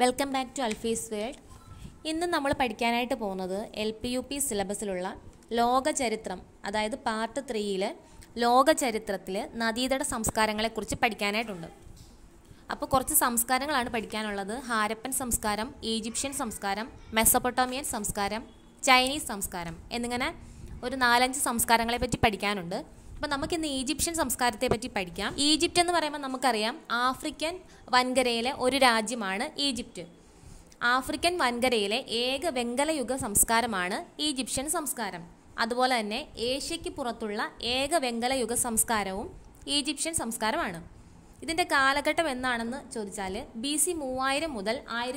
Welcome back to Alfi's world. ഇന്ന് നമ്മൾ പഠിക്കാനായിട്ട് പോകുന്നത് LPUP സിലബസിലുള്ള ലോകചരിത്രം, അതായത് പാർട്ട് 3-ലെ ലോകചരിത്രത്തിൽ നദീതട സംസ്കാരങ്ങളെക്കുറിച്ച് പഠിക്കാനായിട്ടുണ്ട്. അപ്പോൾ കുറച്ച് സംസ്കാരങ്ങളാണ് പഠിക്കാനുള്ളത്. ഹാരപ്പൻ സംസ്കാരം, ഈജിപ്ഷ്യൻ സംസ്കാരം, മെസൊപ്പൊട്ടോമിയൻ സംസ്കാരം, ചൈനീസ് സംസ്കാരം എന്നിങ്ങനെ ഒരു 4-5 സംസ്കാരങ്ങളെ പറ്റി പഠിക്കാനുണ്ട്. അപ്പോൾ നമുക്കിന്ന് ഈജിപ്ഷ്യൻ സംസ്കാരത്തെ പറ്റി പഠിക്കാം. ഈജിപ്റ്റ് എന്ന് പറയുമ്പോൾ നമുക്കറിയാം, ആഫ്രിക്കൻ വൻകരയിലെ ഒരു രാജ്യമാണ് ഈജിപ്റ്റ്. ആഫ്രിക്കൻ വൻകരയിലെ ഏക വെങ്കലയുഗ സംസ്കാരമാണ് ഈജിപ്ഷ്യൻ സംസ്കാരം. അതുപോലെ തന്നെ ഏഷ്യയ്ക്ക് പുറത്തുള്ള ഏക വെങ്കലയുഗ സംസ്കാരവും ഈജിപ്ഷ്യൻ സംസ്കാരമാണ്. ഇതിൻ്റെ കാലഘട്ടം എന്നാണെന്ന് ചോദിച്ചാൽ BC 3000 മുതൽ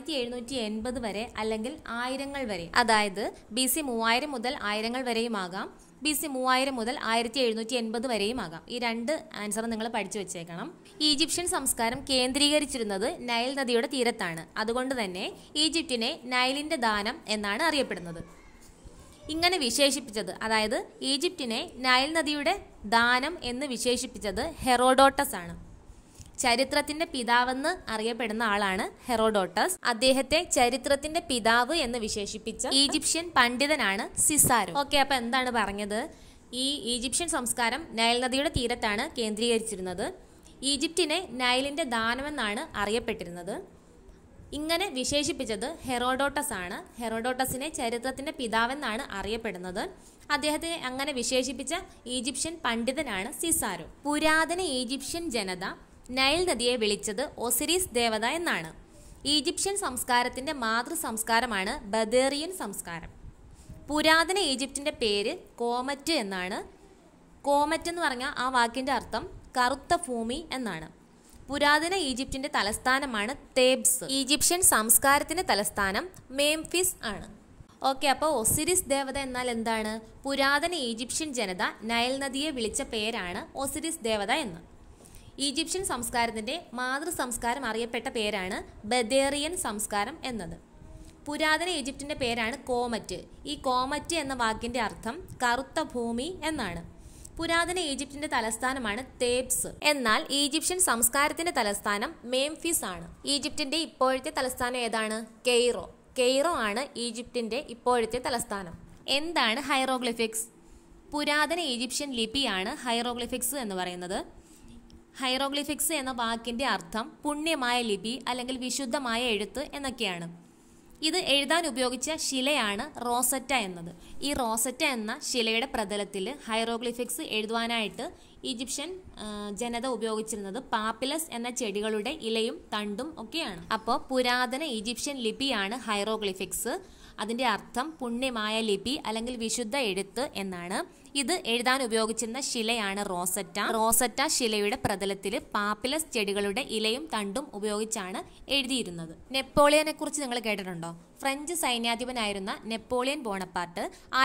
1780 വരെ, അല്ലെങ്കിൽ ആയിരങ്ങൾ വരെ. അതായത് BC 3000 മുതൽ ആയിരങ്ങൾ വരെയുമാകാം, BC 3000 മുതൽ 1780 വരെയും ആകാം. ഈ 2 ആൻസർ നിങ്ങൾ പഠിച്ചു വെച്ചേക്കണം. ഈജിപ്ഷ്യൻ സംസ്കാരം കേന്ദ്രീകരിച്ചിരുന്നത് നൈൽ നദിയുടെ തീരത്താണ്. അതുകൊണ്ട് തന്നെ ഈജിപ്റ്റിനെ നൈലിൻ്റെ ദാനം എന്നാണ് അറിയപ്പെടുന്നത്. ഇങ്ങനെ വിശേഷിപ്പിച്ചത്, അതായത് ഈജിപ്റ്റിനെ നൈൽ നദിയുടെ ദാനം എന്ന് വിശേഷിപ്പിച്ചത് ഹെറോഡോട്ടസ് ആണ്. ചരിത്രത്തിന്റെ പിതാവെന്ന് അറിയപ്പെടുന്ന ആളാണ് ഹെറോഡോട്ടസ്. അദ്ദേഹത്തെ ചരിത്രത്തിന്റെ പിതാവ് എന്ന് വിശേഷിപ്പിച്ച ഈജിപ്ഷ്യൻ പണ്ഡിതനാണ് സിസാരോ. ഓക്കെ, അപ്പൊ എന്താണ് പറഞ്ഞത്? ഈ ഈജിപ്ഷ്യൻ സംസ്കാരം നൈൽ നദിയുടെ തീരത്താണ് കേന്ദ്രീകരിച്ചിരുന്നത്. ഈജിപ്റ്റിനെ നൈലിന്റെ ദാനമെന്നാണ് അറിയപ്പെട്ടിരുന്നത്. ഇങ്ങനെ വിശേഷിപ്പിച്ചത് ഹെറോഡോട്ടസ് ആണ്. ഹെറോഡോട്ടസിനെ ചരിത്രത്തിന്റെ പിതാവെന്നാണ് അറിയപ്പെടുന്നത്. അദ്ദേഹത്തെ അങ്ങനെ വിശേഷിപ്പിച്ച ഈജിപ്ഷ്യൻ പണ്ഡിതനാണ് സിസാരോ. പുരാതന ഈജിപ്ഷ്യൻ ജനത നൈൽ നദിയെ വിളിച്ചത് ഒസിരീസ് ദേവത എന്നാണ്. ഈജിപ്ഷ്യൻ സംസ്കാരത്തിന്റെ മാതൃ സംസ്കാരമാണ് ബദേറിയൻ സംസ്കാരം. പുരാതന ഈജിപ്തിന്റെ പേര് കോമറ്റ് എന്നാണ്. കോമറ്റ് എന്ന് പറഞ്ഞാൽ ആ വാക്കിന്റെ അർത്ഥം കറുത്ത ഭൂമി എന്നാണ്. പുരാതന ഈജിപ്തിന്റെ തലസ്ഥാനമാണ് തേബ്സ്. ഈജിപ്ഷ്യൻ സംസ്കാരത്തിന്റെ തലസ്ഥാനം മെംഫിസ് ആണ്. ഓക്കെ, അപ്പോൾ ഒസിരിസ് ദേവത എന്നാൽ എന്താണ്? പുരാതന ഈജിപ്ഷ്യൻ ജനത നൈൽ നദിയെ വിളിച്ച പേരാണ് ഒസിരിസ് ദേവത എന്ന്. ഈജിപ്ഷ്യൻ സംസ്കാരത്തിന്റെ മാതൃ സംസ്കാരം അറിയപ്പെട്ട പേരാണ് ബദേറിയൻ സംസ്കാരം എന്നത്. പുരാതന ഈജിപ്തിന്റെ പേരാണ് കോമറ്റ്. ഈ കോമറ്റ് എന്ന വാക്കിന്റെ അർത്ഥം കറുത്ത ഭൂമി എന്നാണ്. പുരാതന ഈജിപ്തിന്റെ തലസ്ഥാനമാണ് തേബ്സ്. എന്നാൽ ഈജിപ്ഷ്യൻ സംസ്കാരത്തിന്റെ തലസ്ഥാനം മെംഫിസ് ആണ്. ഈജിപ്തിന്റെ ഇപ്പോഴത്തെ തലസ്ഥാനം ഏതാണ്? കെയ്റോ. കെയ്റോ ആണ് ഈജിപ്തിന്റെ ഇപ്പോഴത്തെ തലസ്ഥാനം. എന്താണ് ഹൈറോഗ്ലിഫിക്സ്? പുരാതന ഈജിപ്ഷ്യൻ ലിപിയാണ് ഹൈറോഗ്ലിഫിക്സ് എന്ന് പറയുന്നത്. ഹൈറോഗ്ലിഫിക്സ് എന്ന വാക്കിന്റെ അർത്ഥം പുണ്യമായ ലിപി അല്ലെങ്കിൽ വിശുദ്ധമായ എഴുത്ത് എന്നൊക്കെയാണ്. ഇത് എഴുതാൻ ഉപയോഗിച്ച ശിലയാണ് റോസറ്റ എന്നത്. ഈ റോസറ്റ എന്ന ശിലയുടെ പ്രതലത്തിൽ ഹൈറോഗ്ലിഫിക്സ് എഴുതുവാനായിട്ട് ഈജിപ്ഷ്യൻ ജനത ഉപയോഗിച്ചിരുന്നത് പാപ്പിലസ് എന്ന ചെടികളുടെ ഇലയും തണ്ടും ഒക്കെയാണ്. അപ്പോൾ പുരാതന ഈജിപ്ഷ്യൻ ലിപിയാണ് ഹൈറോഗ്ലിഫിക്സ്. അതിൻ്റെ അർത്ഥം പുണ്യമായ ലിപി അല്ലെങ്കിൽ വിശുദ്ധ എഴുത്ത് എന്നാണ്. ഇത് എഴുതാൻ ഉപയോഗിച്ചിരുന്ന ശിലയാണ് റോസറ്റ. റോസറ്റ ശിലയുടെ പ്രതലത്തിൽ പാപ്പിലസ് ചെടികളുടെ ഇലയും തണ്ടും ഉപയോഗിച്ചാണ് എഴുതിയിരുന്നത്. നെപ്പോളിയനെ കുറിച്ച് നിങ്ങൾ കേട്ടിട്ടുണ്ടോ? ഫ്രഞ്ച് സൈന്യാധിപനായിരുന്ന നെപ്പോളിയൻ ബോണപ്പാർട്ട്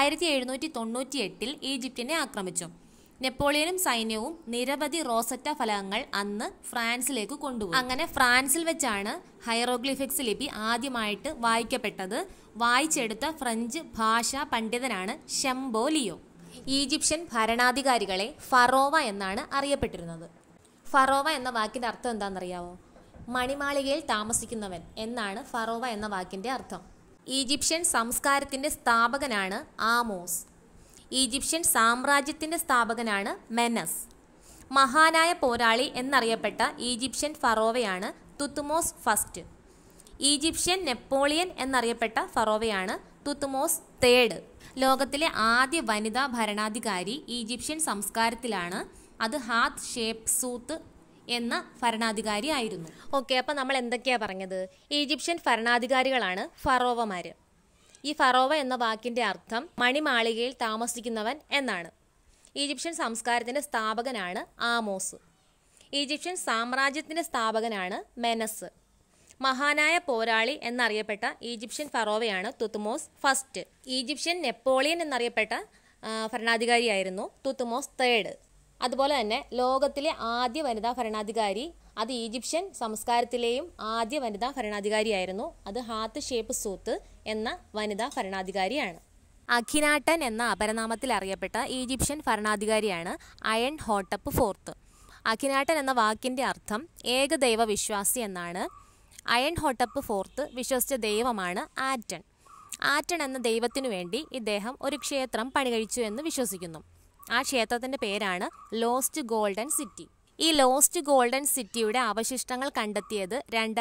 1798 ഈജിപ്തിനെ ആക്രമിച്ചു. നെപ്പോളിയനും സൈന്യവും നിരവധി റോസറ്റ ഫലകങ്ങൾ അന്ന് ഫ്രാൻസിലേക്ക് കൊണ്ടുപോയി. അങ്ങനെ ഫ്രാൻസിൽ വെച്ചാണ് ഹൈറോഗ്ലിഫിക്സ് ലിപി ആദ്യമായിട്ട് വായിക്കപ്പെട്ടത്. വായിച്ചെടുത്ത ഫ്രഞ്ച് ഭാഷാ പണ്ഡിതനാണ് ഷംബോലിയോ. ഈജിപ്ഷ്യൻ ഭരണാധികാരികളെ ഫറോവ എന്നാണ് അറിയപ്പെട്ടിരുന്നത്. ഫറോവ എന്ന വാക്കിന്റെ അർത്ഥം എന്താണെന്നറിയാവോ? മണിമാളികയിൽ താമസിക്കുന്നവൻ എന്നാണ് ഫറോവ എന്ന വാക്കിന്റെ അർത്ഥം. ഈജിപ്ഷ്യൻ സംസ്കാരത്തിന്റെ സ്ഥാപകനാണ് ആമോസ്. ഈജിപ്ഷ്യൻ സാമ്രാജ്യത്തിന്റെ സ്ഥാപകനാണ് മെനസ്. മഹാനായ പോരാളി എന്നറിയപ്പെട്ട ഈജിപ്ഷ്യൻ ഫറോവയാണ് തുത്മോസ് ഫസ്റ്റ്. ഈജിപ്ഷ്യൻ നെപ്പോളിയൻ എന്നറിയപ്പെട്ട ഫറോവയാണ് തുത്മോസ് തേർഡ്. ലോകത്തിലെ ആദ്യ വനിതാ ഭരണാധികാരി ഈജിപ്ഷ്യൻ സംസ്കാരത്തിലാണ്. അത് ഹാത്ത് ഷേപ്പ് സൂത്ത് എന്ന ഭരണാധികാരി ആയിരുന്നു. ഓക്കെ, അപ്പം നമ്മൾ എന്തൊക്കെയാണ് പറഞ്ഞത്? ഈജിപ്ഷ്യൻ ഭരണാധികാരികളാണ് ഫറോവമാര്. ഈ ഫറോവ എന്ന വാക്കിന്റെ അർത്ഥം മണിമാളികയിൽ താമസിക്കുന്നവൻ എന്നാണ്. ഈജിപ്ഷ്യൻ സംസ്കാരത്തിന്റെ സ്ഥാപകനാണ് ആമോസ്. ഈജിപ്ഷ്യൻ സാമ്രാജ്യത്തിന്റെ സ്ഥാപകനാണ് മെനസ്. മഹാനായ പോരാളി എന്നറിയപ്പെട്ട ഈജിപ്ഷ്യൻ ഫറോവയാണ് തുത്മോസ് ഫസ്റ്റ്. ഈജിപ്ഷ്യൻ നെപ്പോളിയൻ എന്നറിയപ്പെട്ട ഭരണാധികാരിയായിരുന്നു തുത്മോസ് തേർഡ്. അതുപോലെ തന്നെ ലോകത്തിലെ ആദ്യ വനിതാ ഭരണാധികാരി, അത് ഈജിപ്ഷ്യൻ സംസ്കാരത്തിലെയും ആദ്യ വനിതാ ഭരണാധികാരിയായിരുന്നു. അത് ഹാത്ത് ഷേപ്പ് സൂത്ത് എന്ന വനിതാ ഭരണാധികാരിയാണ്. അഖിനാട്ടൻ എന്ന അപരനാമത്തിൽ അറിയപ്പെട്ട ഈജിപ്ഷ്യൻ ഭരണാധികാരിയാണ് അയൺ ഹോട്ടപ്പ് ഫോർത്ത്. അഖിനാട്ടൻ എന്ന വാക്കിന്റെ അർത്ഥം ഏകദൈവ വിശ്വാസി എന്നാണ്. അയൺ ഹോട്ടപ്പ് ഫോർത്ത് വിശ്വസിച്ച ദൈവമാണ് ആറ്റൺ. ആറ്റൺ എന്ന ദൈവത്തിനു വേണ്ടി ഇദ്ദേഹം ഒരു ക്ഷേത്രം പണികഴിച്ചു എന്ന് വിശ്വസിക്കുന്നു. ആ ക്ഷേത്രത്തിൻ്റെ പേരാണ് ലോസ്റ്റ് ഗോൾഡൻ സിറ്റി. ഈ ലോസ്റ്റ് ഗോൾഡൻ സിറ്റിയുടെ അവശിഷ്ടങ്ങൾ കണ്ടെത്തിയത്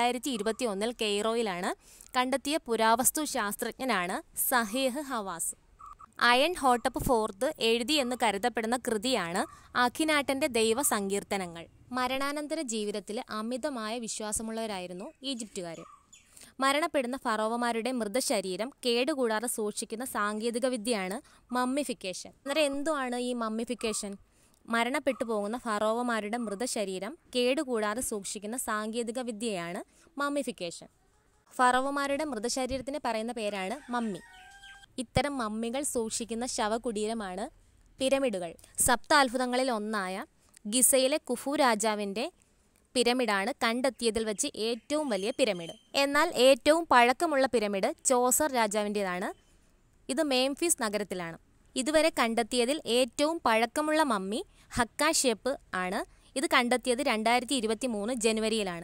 2021 കെയ്റോയിലാണ്. കണ്ടെത്തിയ പുരാവസ്തു ശാസ്ത്രജ്ഞനാണ് സഹീഹ് ഹവാസ്. അയൺ ഹോട്ടപ്പ് ഫോർത്ത് എഴുതി എന്ന് കരുതപ്പെടുന്ന കൃതിയാണ് അഖിനാട്ടൻ്റെ ദൈവ സങ്കീർത്തനങ്ങൾ. മരണാനന്തര ജീവിതത്തിൽ അമിതമായ വിശ്വാസമുള്ളവരായിരുന്നു ഈജിപ്തുകാർ. മരണപ്പെടുന്ന ഫറോവമാരുടെ മൃതശരീരം കേടുകൂടാതെ സൂക്ഷിക്കുന്ന സാങ്കേതിക വിദ്യയാണ് മമ്മിഫിക്കേഷൻ. അന്നേരം എന്തുവാണ് ഈ മമ്മിഫിക്കേഷൻ? മരണപ്പെട്ടു പോകുന്ന ഫറോവമാരുടെ മൃതശരീരം കേടുകൂടാതെ സൂക്ഷിക്കുന്ന സാങ്കേതിക വിദ്യയാണ് മമ്മിഫിക്കേഷൻ. ഫറോവമാരുടെ മൃതശരീരത്തിന് പറയുന്ന പേരാണ് മമ്മി. ഇത്തരം മമ്മികൾ സൂക്ഷിക്കുന്ന ശവകുടീരമാണ് പിരമിഡുകൾ. സപ്ത അത്ഭുതങ്ങളിൽ ഒന്നായ ഗിസയിലെ കുഫു രാജാവിൻ്റെ പിരമിഡാണ് കണ്ടെത്തിയതിൽ വെച്ച് ഏറ്റവും വലിയ പിരമിഡ്. എന്നാൽ ഏറ്റവും പഴക്കമുള്ള പിരമിഡ് ചോസർ രാജാവിൻ്റേതാണ്. ഇത് മെംഫിസ് നഗരത്തിലാണ്. ഇതുവരെ കണ്ടെത്തിയതിൽ ഏറ്റവും പഴക്കമുള്ള മമ്മി ഹക്കാഷെപ്പ് ആണ്. ഇത് കണ്ടെത്തിയത് 2023 ജനുവരിയിലാണ്.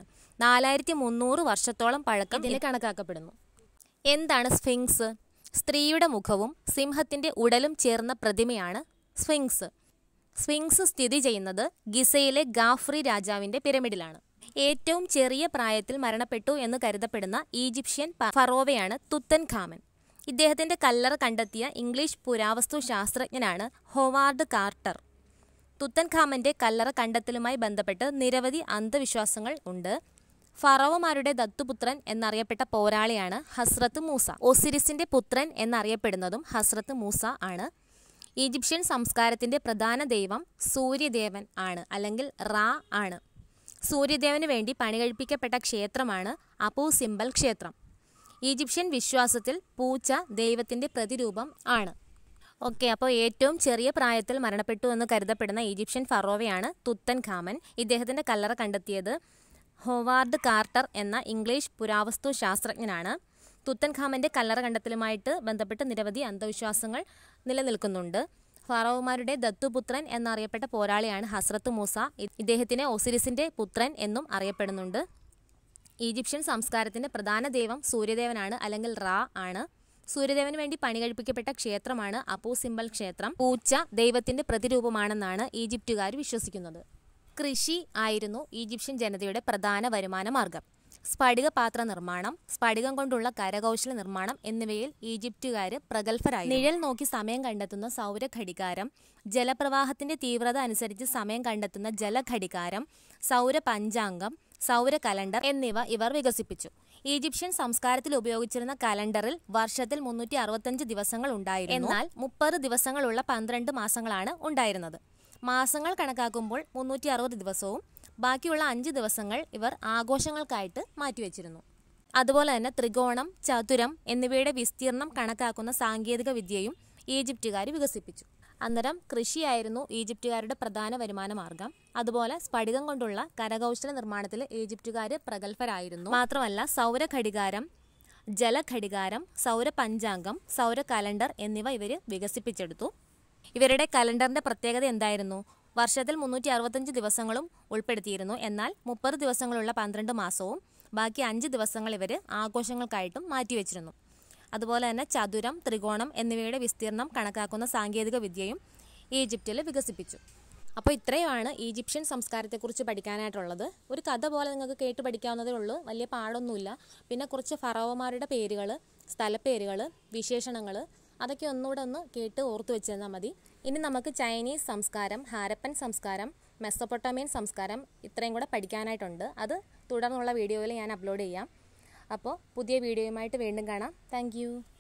4300 വർഷത്തോളം പഴക്കം ഇതിന് കണക്കാക്കപ്പെടുന്നു. എന്താണ് സ്ഫിങ്സ്? സ്ത്രീയുടെ മുഖവും സിംഹത്തിൻ്റെ ഉടലും ചേർന്ന പ്രതിമയാണ് സ്ഫിങ്സ്. സ്ഫിങ്സ് സ്ഥിതി ചെയ്യുന്നത് ഗിസയിലെ ഗാഫ്രി രാജാവിൻ്റെ പിരമിഡിലാണ്. ഏറ്റവും ചെറിയ പ്രായത്തിൽ മരണപ്പെട്ടു എന്ന് കരുതപ്പെടുന്ന ഈജിപ്ഷ്യൻ ഫറോവയാണ് തുത്തൻഖാമൻ. ഇദ്ദേഹത്തിൻ്റെ കല്ലറ കണ്ടെത്തിയ ഇംഗ്ലീഷ് പുരാവസ്തു ശാസ്ത്രജ്ഞനാണ് ഹൊവാർഡ് കാർട്ടർ. തുത്തൻഖാമൻ്റെ കല്ലറ കണ്ടെത്തലുമായി ബന്ധപ്പെട്ട് നിരവധി അന്ധവിശ്വാസങ്ങൾ ഉണ്ട്. ഫറോവമാരുടെ ദത്തുപുത്രൻ എന്നറിയപ്പെട്ട പോരാളിയാണ് ഹസ്രത്ത് മൂസ. ഒസിരിസിൻ്റെ പുത്രൻ എന്നറിയപ്പെടുന്നതും ഹസ്രത്ത് മൂസ ആണ്. ഈജിപ്ഷ്യൻ സംസ്കാരത്തിൻ്റെ പ്രധാന ദൈവം സൂര്യദേവൻ ആണ്, അല്ലെങ്കിൽ റാ ആണ്. സൂര്യദേവന് വേണ്ടി പണികഴിപ്പിക്കപ്പെട്ട ക്ഷേത്രമാണ് അപു സിംബൽ ക്ഷേത്രം. ഈജിപ്ഷ്യൻ വിശ്വാസത്തിൽ പൂച്ച ദൈവത്തിൻ്റെ പ്രതിരൂപം ആണ്. ഓക്കെ, അപ്പോൾ ഏറ്റവും ചെറിയ പ്രായത്തിൽ മരണപ്പെട്ടു എന്ന് കരുതപ്പെടുന്ന ഈജിപ്ഷ്യൻ ഫറോവയാണ് തുത്തൻഖാമൻ. ഇദ്ദേഹത്തിൻ്റെ കല്ലറ കണ്ടെത്തിയത് ഹൊവാർഡ് കാർട്ടർ എന്ന ഇംഗ്ലീഷ് പുരാവസ്തു ശാസ്ത്രജ്ഞനാണ്. തുത്തൻഖാമൻ്റെ കല്ലറ കണ്ടെത്തലുമായിട്ട് ബന്ധപ്പെട്ട് നിരവധി അന്ധവിശ്വാസങ്ങൾ നിലനിൽക്കുന്നുണ്ട്. ഫറോവമാരുടെ ദത്തുപുത്രൻ എന്നറിയപ്പെട്ട പോരാളിയാണ് ഹസ്രത്ത് മൂസ. ഇദ്ദേഹത്തിനെ ഒസിരിസിൻ്റെ പുത്രൻ എന്നും അറിയപ്പെടുന്നുണ്ട്. ഈജിപ്ഷ്യൻ സംസ്കാരത്തിൻ്റെ പ്രധാന ദൈവം സൂര്യദേവനാണ്, അല്ലെങ്കിൽ റാ ആണ്. സൂര്യദേവന് വേണ്ടി പണികഴിപ്പിക്കപ്പെട്ട ക്ഷേത്രമാണ് അപു സിംബൽ ക്ഷേത്രം. പൂച്ച ദൈവത്തിൻ്റെ പ്രതിരൂപമാണെന്നാണ് ഈജിപ്തുകാർ വിശ്വസിക്കുന്നത്. കൃഷി ആയിരുന്നു ഈജിപ്ഷ്യൻ ജനതയുടെ പ്രധാന വരുമാന മാർഗം. സ്ഫടിക പാത്ര നിർമ്മാണം, സ്ഫടികം കൊണ്ടുള്ള കരകൗശല നിർമ്മാണം എന്നിവയിൽ ഈജിപ്തുകാർ പ്രഗത്ഭരായി. നിഴൽ നോക്കി സമയം കണ്ടെത്തുന്ന സൗരഘടികാരം, ജലപ്രവാഹത്തിന്റെ തീവ്രത അനുസരിച്ച് സമയം കണ്ടെത്തുന്ന ജലഘടികാരം, സൗരപഞ്ചാംഗം, സൗര കലണ്ടർ എന്നിവ ഇവർ വികസിപ്പിച്ചു. ഈജിപ്ഷ്യൻ സംസ്കാരത്തിൽ ഉപയോഗിച്ചിരുന്ന കലണ്ടറിൽ വർഷത്തിൽ 365 ദിവസങ്ങൾ ഉണ്ടായിരുന്നു. എന്നാൽ 30 ദിവസങ്ങളുള്ള 12 മാസങ്ങളാണ് ഉണ്ടായിരുന്നത്. മാസങ്ങൾ കണക്കാക്കുമ്പോൾ 360 ദിവസവും ബാക്കിയുള്ള 5 ദിവസങ്ങൾ ഇവർ ആഘോഷങ്ങൾക്കായിട്ട് മാറ്റിവെച്ചിരുന്നു. അതുപോലെ തന്നെ ത്രികോണം, ചതുരം എന്നിവയുടെ വിസ്തീർണം കണക്കാക്കുന്ന സാങ്കേതിക വിദ്യയും ഈജിപ്തുകാർ വികസിപ്പിച്ചു. അന്നേരം കൃഷിയായിരുന്നു ഈജിപ്തുകാരുടെ പ്രധാന വരുമാന മാർഗം. അതുപോലെ സ്ഫടികം കൊണ്ടുള്ള കരകൗശല നിർമ്മാണത്തിൽ ഈജിപ്തുകാർ പ്രഗത്ഭരായിരുന്നു. മാത്രമല്ല സൗരഘടികാരം, ജലഘടികാരം, സൗരപഞ്ചാംഗം, സൗര കലണ്ടർ എന്നിവ ഇവർ വികസിപ്പിച്ചെടുത്തു. ഇവരുടെ കലണ്ടറിൻ്റെ പ്രത്യേകത എന്തായിരുന്നു? വർഷത്തിൽ 365 ദിവസങ്ങളും ഉൾപ്പെടുത്തിയിരുന്നു. എന്നാൽ 30 ദിവസങ്ങളുള്ള 12 മാസവും ബാക്കി 5 ദിവസങ്ങൾ ഇവർ ആഘോഷങ്ങൾക്കായിട്ടും മാറ്റിവെച്ചിരുന്നു. അതുപോലെ തന്നെ ചതുരം, ത്രികോണം എന്നിവയുടെ വിസ്തീർണം കണക്കാക്കുന്ന സാങ്കേതിക വിദ്യയും ഈജിപ്തിൽ വികസിപ്പിച്ചു. അപ്പോൾ ഇത്രയുമാണ് ഈജിപ്ഷ്യൻ സംസ്കാരത്തെക്കുറിച്ച് പഠിക്കാനായിട്ടുള്ളത്. ഒരു കഥ പോലെ നിങ്ങൾക്ക് കേട്ട് പഠിക്കാവുന്നതേ ഉള്ളൂ, വലിയ പാടൊന്നുമില്ല. പിന്നെ കുറച്ച് ഫറോവമാരുടെ പേരുകൾ, സ്ഥലപ്പേരുകൾ, വിശേഷണങ്ങൾ, അതൊക്കെ ഒന്നുകൂടെ ഒന്ന് കേട്ട് ഓർത്ത് വെച്ച് തന്നാൽ മതി. ഇനി നമുക്ക് ചൈനീസ് സംസ്കാരം, ഹാരപ്പൻ സംസ്കാരം, മെസ്സൊപ്പൊട്ടാമിയൻ സംസ്കാരം ഇത്രയും കൂടെ പഠിക്കാനായിട്ടുണ്ട്. അത് തുടർന്നുള്ള വീഡിയോയിൽ ഞാൻ അപ്ലോഡ് ചെയ്യാം. അപ്പോൾ പുതിയ വീഡിയോയുമായിട്ട് വീണ്ടും കാണാം. താങ്ക്